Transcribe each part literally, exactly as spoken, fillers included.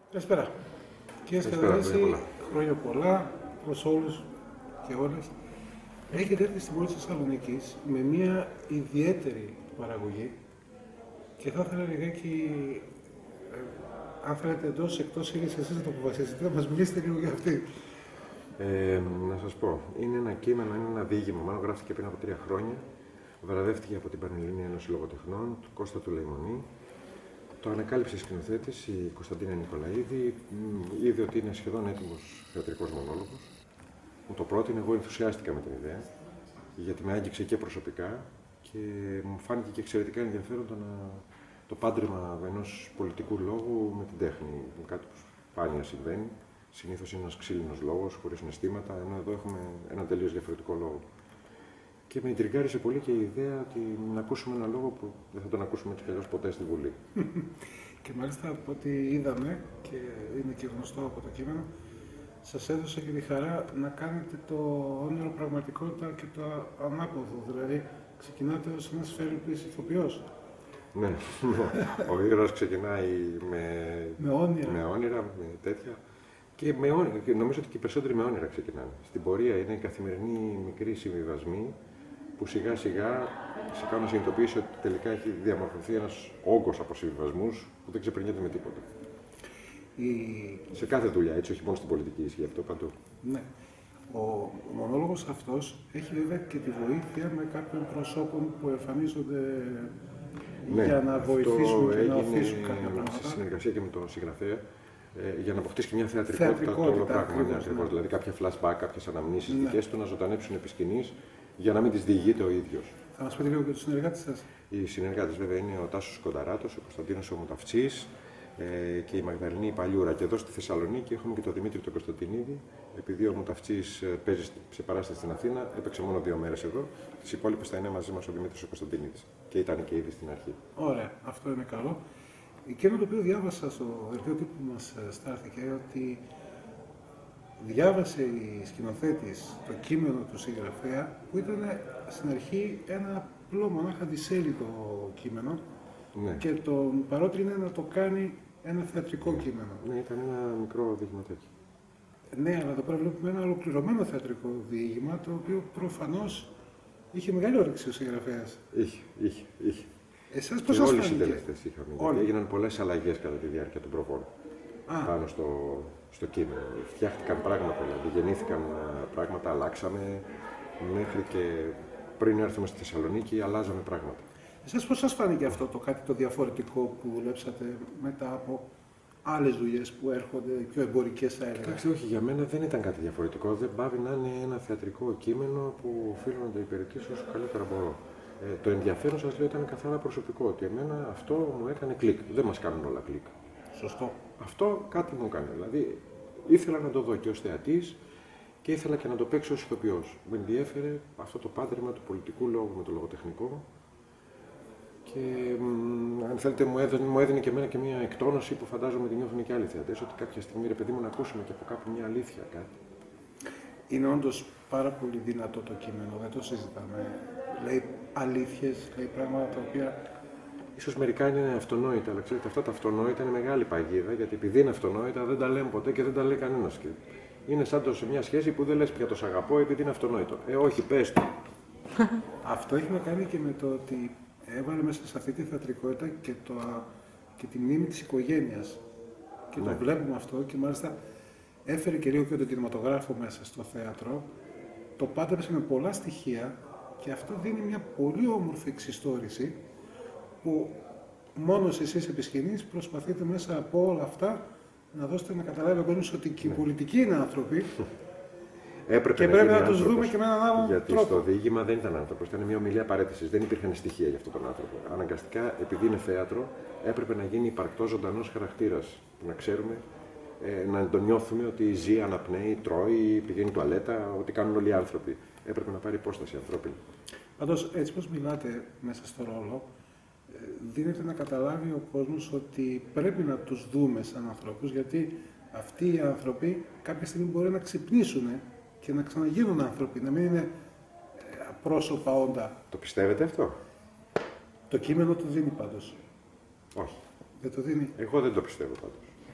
Καλησπέρα. Κύριε Σκανδαρέση, χρόνια πολλά προς όλους και όλες. Έχετε έρθει στην πόλη της Θεσσαλονίκης με μια ιδιαίτερη παραγωγή και θα ήθελα λιγάκι, ε, αν θέλετε εντός εκτός ήλιας εσείς να το αποφασίσετε, να μας μιλήσετε λίγο για αυτή. Ε, να σας πω, είναι ένα κείμενο, είναι ένα διήγημα, μάλλον γράφτηκε πριν από τρία χρόνια. Βραβεύτηκε από την Πανελλήνια Ένωση Λογοτεχνών, του Κώστα του Λεϊμονή. Το ανακάλυψε η σκηνοθέτης, η Κωνσταντίνα Νικολαίδη. Είδε ότι είναι σχεδόν έτοιμος θεατρικός μονόλογος. Μου το πρότεινε, εγώ ενθουσιάστηκα με την ιδέα, γιατί με άγγιξε και προσωπικά και μου φάνηκε και εξαιρετικά ενδιαφέρον το, να, το πάντρεμα ενός πολιτικού λόγου με την τέχνη. Κάτι που σπάνια συμβαίνει. Συνήθως είναι ένας ξύλινος λόγος, χωρίς συναισθήματα, ενώ εδώ έχουμε έναν τελείως διαφορετικό λόγο. Και με ιντριγκάρισε πολύ και η ιδέα ότι να ακούσουμε ένα λόγο που δεν θα τον ακούσουμε έτσι κι αλλιώς ποτέ στη Βουλή. Και μάλιστα από ό,τι είδαμε, και είναι και γνωστό από το κείμενο, σας έδωσα και τη χαρά να κάνετε το όνειρο πραγματικότητα και το ανάποδο. Δηλαδή, ξεκινάτε ως ένας φέλπης ηθοποιός. Ναι, ο ήρωας ξεκινάει με, με, όνειρα. με όνειρα, με τέτοια. Και με όνειρα, και νομίζω ότι και οι περισσότεροι με όνειρα ξεκινάνε. Στην πορεία είναι οι καθημερινοί μικροί συμβιβασμοί που σιγά σιγά σε κάνουν να συνειδητοποιήσει ότι τελικά έχει διαμορφωθεί ένας όγκος από συμβιβασμούς που δεν ξεπερνιέται με τίποτα. Η... Σε κάθε δουλειά, έτσι, όχι μόνο στην πολιτική ισχύει αυτό, παντού. Ναι. Ο μονόλογος αυτός έχει βέβαια και τη βοήθεια με κάποιων προσώπων που εμφανίζονται ναι, για να βοηθήσουν και να οθήσουν κάποια πράγματα. Σε συνεργασία και με τον συγγραφέα, ε, για να αποκτήσει και μια θεατρικότητα το όλο πράγμα. Ναι, ακριβώς, ναι. Δηλαδή κάποια flashback, κάποιες αναμνήσεις ναι. δικές του να ζωντανέψουν επί σκηνής, για να μην τις διηγείται ο ίδιος. Θα μας πείτε λίγο για τους συνεργάτες σας. Οι συνεργάτες βέβαια είναι ο Τάσος Κονταράτος, ο Κωνσταντίνος ο Μουταυτσής ε, και η Μαγδαληνή Παλιούρα. Και εδώ στη Θεσσαλονίκη έχουμε και τον Δημήτρη τον Κωνσταντινίδη. Επειδή ο Μουταυτσής παίζει σε παράσταση στην Αθήνα, έπαιξε μόνο δύο μέρες εδώ. Τις υπόλοιπες θα είναι μαζί μας ο Δημήτρης ο Κωνσταντινίδης. Και ήταν και ήδη στην αρχή. Ωραία, αυτό είναι καλό. Εκείνο το οποίο διάβασα στο δελτίο τύπου που μας στάθηκε, ότι διάβασε η σκηνοθέτης το κείμενο του συγγραφέα, που ήταν στην αρχή ένα απλό μονάχα δισέλιδο κείμενο ναι. και τον παρότρινε να το κάνει ένα θεατρικό ναι. κείμενο. Ναι, ήταν ένα μικρό διηγηματάκι. Ναι, αλλά εδώ πέρα βλέπουμε ένα ολοκληρωμένο θεατρικό διήγημα, το οποίο προφανώς είχε μεγάλη όρεξη ο συγγραφέας. Είχε, είχε, είχε. Εσάς πώς σας όλοι φάνηκε? οι συντελεστές είχαμε. Έγιναν πολλές αλλαγές κατά τη διάρκεια των προβών πάνω στο, στο κείμενο. Φτιάχτηκαν πράγματα, δηλαδή γεννήθηκαν πράγματα, αλλάξαμε μέχρι και πριν έρθουμε στη Θεσσαλονίκη, αλλάζαμε πράγματα. Εσάς πώς σας φάνηκε αυτό το κάτι το διαφορετικό που δουλέψατε μετά από άλλες δουλειές που έρχονται, πιο εμπορικές θα έλεγα? Κοιτάξτε, όχι, για μένα δεν ήταν κάτι διαφορετικό. Δεν πάβει να είναι ένα θεατρικό κείμενο που οφείλω να το υπηρετήσω όσο καλύτερα μπορώ. Ε, το ενδιαφέρον σας λέω ήταν καθαρά προσωπικό, ότι εμένα αυτό μου έκανε κλικ. Δεν μας κάνουν όλα κλικ. Σωστό. Αυτό κάτι μου έκανε. Δηλαδή ήθελα να το δω και ως θεατής και ήθελα και να το παίξω ως ηθοποιός. Με ενδιέφερε αυτό το πάντρεμα του πολιτικού λόγου με το λογοτεχνικό και μ, αν θέλετε μου έδινε, μου έδινε και εμένα και μια εκτόνωση που φαντάζομαι τη νιώθουν και άλλοι θεατές, ότι κάποια στιγμή ρε παιδί μου να ακούσουμε και από κάπου μια αλήθεια κάτι. Είναι όντως πάρα πολύ δυνατό το κείμενο, δεν το συζητάμε. Λέει αλήθειες, λέει πράγματα τα οποία ίσως μερικά είναι αυτονόητα, αλλά ξέρετε, αυτά τα αυτονόητα είναι μεγάλη παγίδα, γιατί επειδή είναι αυτονόητα δεν τα λέμε ποτέ και δεν τα λέει κανένας. Και είναι σαν το σε μια σχέση που δεν λες πια το σ' αγαπώ επειδή είναι αυτονόητο. Ε, όχι, πες το. Αυτό έχει να κάνει και με το ότι έβαλε μέσα σε αυτή τη θεατρικότητα και, το, και τη μνήμη της οικογένειας. Και ναι. το βλέπουμε αυτό και μάλιστα έφερε και λίγο και τον κινηματογράφο μέσα στο θέατρο. Το πάντρεψε με πολλά στοιχεία και αυτό δίνει μια πολύ όμορφη εξιστόρηση που μόνος εσείς επί σκηνής προσπαθείτε μέσα από όλα αυτά να δώσετε να καταλάβει ο κόσμος ότι και οι ναι. πολιτικοί είναι άνθρωποι έπρεπε και να πρέπει να τους άνθρωπος, δούμε και με έναν άλλον γιατί τρόπο. Γιατί στο διήγημα δεν ήταν άνθρωπος, ήταν μια ομιλία παρέτησης, δεν υπήρχαν στοιχεία για αυτόν τον άνθρωπο. Αναγκαστικά, επειδή είναι θέατρο, έπρεπε να γίνει υπαρκτός ζωντανός χαρακτήρας, που να ξέρουμε, ε, να τον νιώθουμε ότι ζει, αναπνέει, τρώει, πηγαίνει τουαλέτα, ότι κάνουν όλοι οι άνθρωποι. Έπρεπε να πάρει υπόσταση ανθρώπινη. Πάντως, έτσι πως μιλάτε μέσα στο ρόλο, δίνεται να καταλάβει ο κόσμος ότι πρέπει να τους δούμε σαν ανθρώπους, γιατί αυτοί οι άνθρωποι κάποια στιγμή μπορεί να ξυπνήσουν και να ξαναγίνουν άνθρωποι, να μην είναι πρόσωπα όντα. Το πιστεύετε αυτό? Το κείμενο το δίνει πάντως. Όχι. Δεν το δίνει. Εγώ δεν το πιστεύω πάντως. Το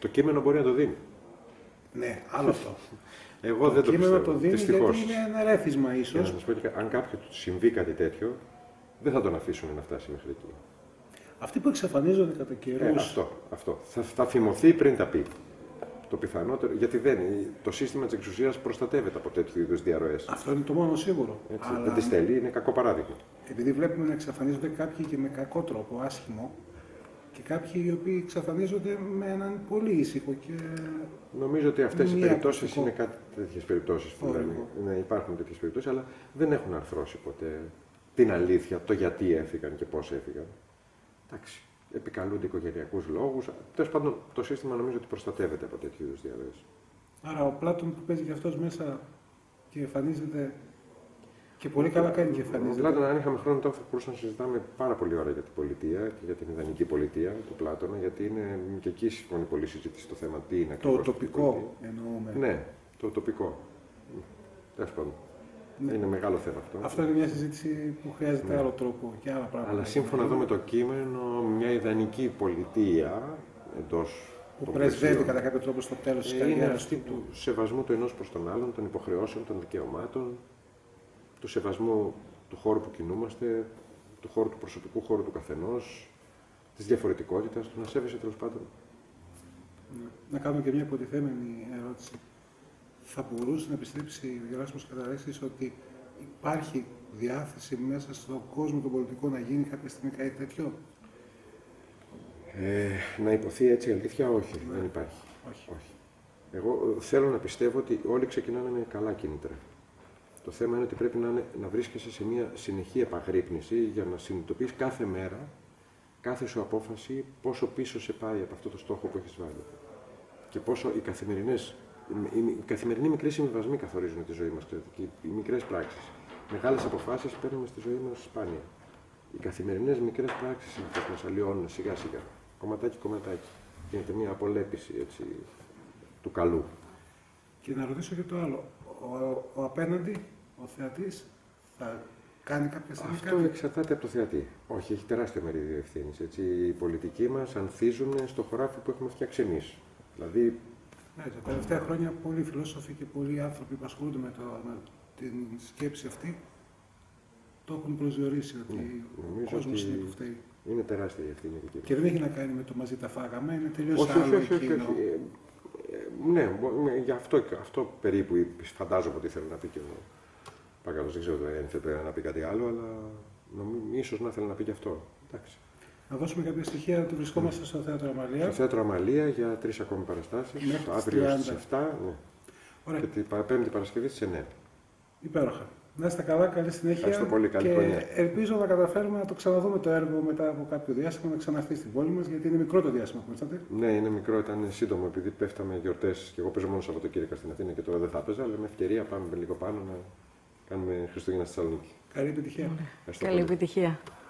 Το κείμενο μπορεί να το δίνει. Ναι, άλλο αυτό. Εγώ το δεν το κείμενο πιστεύω. το δίνει Δυστυχώς. γιατί είναι ένα ρέθισμα Για ίσως. να σας πω, αν κάποιο του συμβεί κάτι τέτοιο, δεν θα τον αφήσουν να φτάσει μέχρι εκεί. Αυτοί που εξαφανίζονται κατά Ε, καιρούς. αυτό, αυτό. Θα, θα φημωθεί πριν τα πει. Το πιθανότερο, γιατί δεν, το σύστημα της εξουσίας προστατεύεται από τέτοιου είδους διαρροές. Αυτό είναι το μόνο σίγουρο. Έτσι, Αλλά δεν τις θέλει, είναι κακό παράδειγμα. επειδή βλέπουμε να εξαφανίζονται κάποιοι και με κακό τρόπο, άσχημο, και κάποιοι οι οποίοι εξαφανίζονται με έναν πολύ ήσυχο και. Νομίζω ότι αυτές οι Μη περιπτώσεις ακουστικό. είναι κάτι τέτοιες περιπτώσεις που Ωραία. λένε. Ναι, υπάρχουν τέτοιες περιπτώσεις, αλλά δεν έχουν αρθρώσει ποτέ την αλήθεια, το γιατί έφυγαν και πώς έφυγαν. Εντάξει, επικαλούνται οικογενειακούς λόγους. Τέλος πάντων, το σύστημα νομίζω ότι προστατεύεται από τέτοιου είδους διαρροές. Άρα ο Πλάτων που παίζει και αυτός μέσα και εμφανίζεται. Και πολύ καλά κάνει και εμφανίζεται. Πλάτων, αν είχαμε χρόνο τώρα, θα μπορούσαμε να συζητάμε πάρα πολύ ώρα για την πολιτεία και για την ιδανική πολιτεία του Πλάτωνα, γιατί είναι και εκεί συμφωνεί πολύ συζήτηση στο θέμα τι είναι Το ακριβώς αυτή η τοπικό πολιτεία. εννοούμε. Ναι, το τοπικό. Τέλος πάντων. Ναι. Είναι μεγάλο θέμα αυτό. Αυτό είναι μια συζήτηση που χρειάζεται Ναι. άλλο τρόπο και άλλα πράγματα. Αλλά σύμφωνα εδώ με το κείμενο, μια ιδανική πολιτεία εντός Που των πρεσβεύει πλαισίων, κατά κάποιο τρόπο στο τέλος της ε, είναι καριέρας αυτή του. του σεβασμού του ενός προς τον άλλον, των υποχρεώσεων, των δικαιωμάτων, του σεβασμού του χώρου που κινούμαστε, του χώρου του προσωπικού χώρου του καθενός, της διαφορετικότητας, του να σέβεσαι τέλος πάντων. Ναι. Να κάνουμε και μια υποτιθέμενη ερώτηση. Θα μπορούσε να πιστέψει ο Γεράσιμος Καταρρέξης ότι υπάρχει διάθεση μέσα στον κόσμο των πολιτικών να γίνει κάποια στιγμή κάτι τέτοιο? Ε, να υποθεί έτσι η αλήθεια, όχι, Ναι. δεν υπάρχει. Όχι. όχι. Εγώ ε, θέλω να πιστεύω ότι όλοι ξεκινάνε με καλά κίνητρα. Το θέμα είναι ότι πρέπει να, είναι, να βρίσκεσαι σε μια συνεχή επαγρύπνηση για να συνειδητοποιείς κάθε μέρα, κάθε σου απόφαση, πόσο πίσω σε πάει από αυτό το στόχο που έχεις βάλει. Και πόσο οι καθημερινές, οι, οι καθημερινοί μικροί συμβιβασμοί καθορίζουν τη ζωή μας, ξέρετε, και οι μικρές πράξεις. Μεγάλες αποφάσεις παίρνουμε στη ζωή μας σπάνια. Οι καθημερινές μικρές πράξεις είναι που μας αλλοιώνουν σιγά σιγά, κομματάκι κομματάκι. Γίνεται μια απολέπιση έτσι, του καλού. Και να ρωτήσω και το άλλο. Ο, ο απέναντι, ο θεατής, θα κάνει κάποια στιγμή Αυτό κάτι? εξαρτάται από το θεατή. Όχι, έχει τεράστιο μερίδιο ευθύνης. Οι πολιτικοί μας ανθίζουν στο χωράφι που έχουμε φτιάξει εμείς. Δηλαδή, Ναι, τα τελευταία χρόνια πολλοί φιλόσοφοι και πολλοί άνθρωποι που ασχολούνται με, το, με την σκέψη αυτή το έχουν προσδιορίσει ότι Ναι, ο κόσμος ότι είναι που φταίει. είναι τεράστια η ευθύνη εκεί. Και δεν έχει να κάνει με το μαζί τα φάγαμε, είναι τελείως Όχι, όχι, άλλο όχι, όχι, εκείνο. όχι. Ε, ε, ναι, μπο- ε, γι' αυτό, αυτό περίπου φαντάζομαι ότι θέλει να πει και ο Παγκαλός. Δεν ξέρω αν θέλει να πει κάτι άλλο, αλλά νομίζω ίσως να θέλει να πει και αυτό. Εντάξει. Να δώσουμε κάποια στοιχεία ότι βρισκόμαστε στο Θέατρο Αμαλία. Στο Θέατρο Αμαλία για τρεις ακόμη παραστάσεις. Μέχρι τις Αύριο στις τριάντα. εφτά ναι. Ωραία. Και την πα- Πέμπτη Παρασκευή στις εννέα. Υπέροχα. Να είστε καλά, καλή συνέχεια. Ευχαριστώ πολύ, καλή και χρονιά. ελπίζω να καταφέρουμε να το ξαναδούμε το έργο μετά από κάποιο διάστημα, να ξαναρθεί στην πόλη μας, γιατί είναι μικρό το διάστημα που ήρθατε. Ναι, είναι μικρό, ήταν σύντομο επειδή πέφταμε γιορτές και εγώ παίζω μόνο Σαββατοκύριακα στην Αθήνα και τώρα δεν θα έπαιζα, αλλά με ευκαιρία πάμε λίγο πάνω να κάνουμε Χριστούγεννα στη Θεσσαλονίκη. Καλή επιτυχία. Ευχαριστώ Καλή πολύ. επιτυχία.